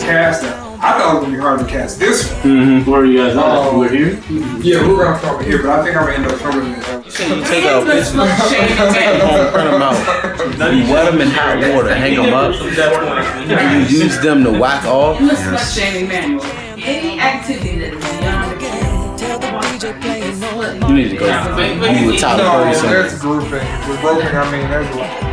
cast that. I thought it was gonna be hard to cast this one. Where are you guys at? We're here? Yeah, we're gonna film it here, but I think I'm gonna end up filming it. You take a picture, take them home, print them out. You wet them in hot water, hang them up. And you use them to whack off. You listen to Jamie Manuel. Any activity that is beyond the game. You need to go. You the top No, person. that's grouping. With grouping, I mean, there's a lot.